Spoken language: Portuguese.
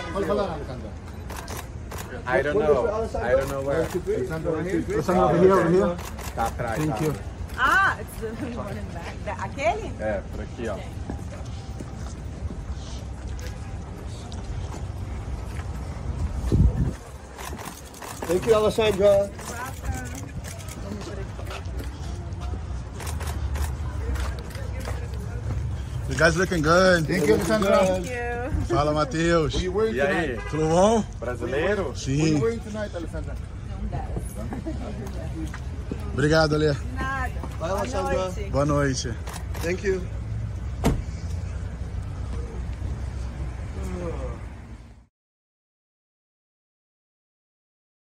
I don't know where. Alessandra, over here. Tá atrás. Thank you. Ah, it's the one in back. Aquele? É, por aqui, ó. Thank you, Alessandra. You guys looking good. Thank you, Alessandra. Thank you. Fala, Matheus. E aí? Tudo bom? Brasileiro? Sim. Obrigado, Alê. Nada. Bye, Alessandra. Noite. Boa noite. Thank you.